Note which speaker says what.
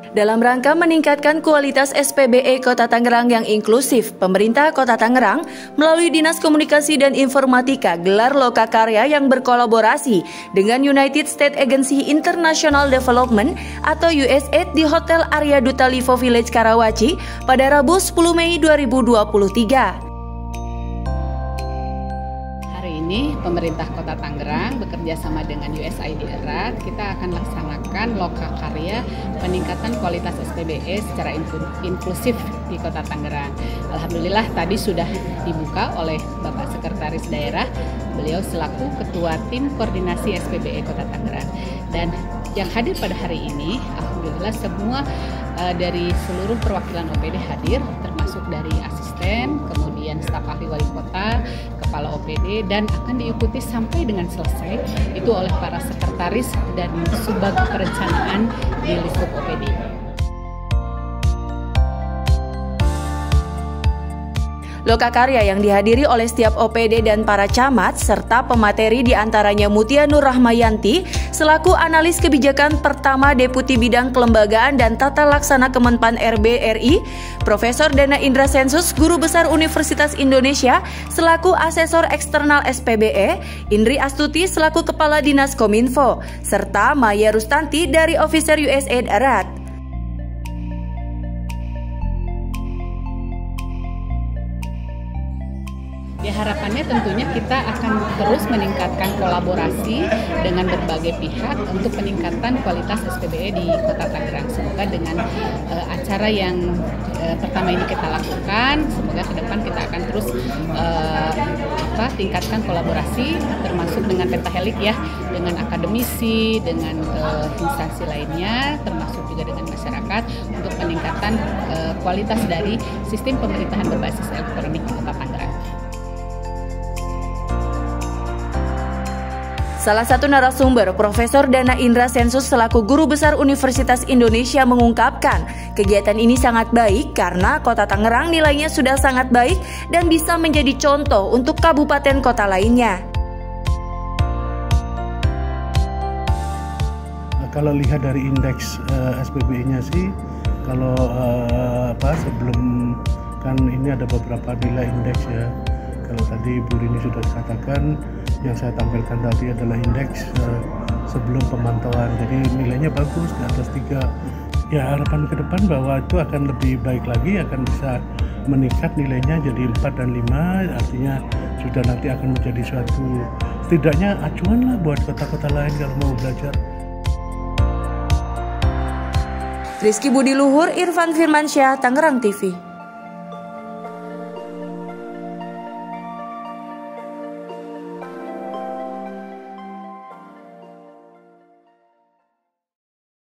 Speaker 1: Dalam rangka meningkatkan kualitas SPBE Kota Tangerang yang inklusif, pemerintah Kota Tangerang melalui Dinas Komunikasi dan Informatika gelar Lokakarya yang berkolaborasi dengan United States Agency International Development atau USAID di Hotel Arya Duta Livo Village Karawaci pada Rabu 10 Mei 2023.
Speaker 2: Ini pemerintah Kota Tangerang bekerja sama dengan USAID erat, kita akan laksanakan Lokakarya peningkatan kualitas SPBE secara inklusif di Kota Tangerang. Alhamdulillah tadi sudah dibuka oleh Bapak Sekretaris Daerah, beliau selaku Ketua Tim Koordinasi SPBE Kota Tangerang. Dan yang hadir pada hari ini, alhamdulillah semua dari seluruh perwakilan OPD hadir, termasuk dari asisten, kemudian staf ahli wali kota, kepala OPD, dan akan diikuti sampai dengan selesai itu oleh para sekretaris dan subbag perencanaan di Lingkup OPD.
Speaker 1: Lokakarya yang dihadiri oleh setiap OPD dan para camat serta pemateri diantaranya Mutia Nur Rahmayanti selaku analis kebijakan pertama Deputi Bidang Kelembagaan dan Tata Laksana Kemenpan RB RI, Profesor Dana Indra Sensus Guru Besar Universitas Indonesia selaku asesor eksternal SPBE, Indri Astuti selaku Kepala Dinas Kominfo, serta Maya Rustanti dari Officer USAID erat.
Speaker 2: Ya, harapannya tentunya kita akan terus meningkatkan kolaborasi dengan berbagai pihak untuk peningkatan kualitas SPBE di Kota Tangerang. Semoga dengan acara yang pertama ini kita lakukan, semoga ke depan kita akan terus tingkatkan kolaborasi, termasuk dengan pentahelik ya, dengan akademisi, dengan instansi lainnya, termasuk juga dengan masyarakat untuk peningkatan kualitas dari sistem pemerintahan berbasis elektronik di Kota Tangerang.
Speaker 1: Salah satu narasumber, Profesor Dana Indra Sensus selaku Guru Besar Universitas Indonesia mengungkapkan, kegiatan ini sangat baik karena Kota Tangerang nilainya sudah sangat baik dan bisa menjadi contoh untuk kabupaten kota lainnya.
Speaker 3: Kalau lihat dari indeks SPBE-nya sih, kalau sebelum kan ini ada beberapa nilai indeks ya. Kalau tadi Bu Rini sudah katakan, yang saya tampilkan tadi adalah indeks sebelum pemantauan. Jadi nilainya bagus, di atas 3. Ya, harapan ke depan bahwa itu akan lebih baik lagi, akan bisa meningkat nilainya jadi 4 dan 5. Artinya sudah nanti akan menjadi suatu, setidaknya acuan lah buat kota-kota lain kalau mau belajar.
Speaker 1: Rizky Budi Luhur, Irfan Firmansyah, Tangerang TV.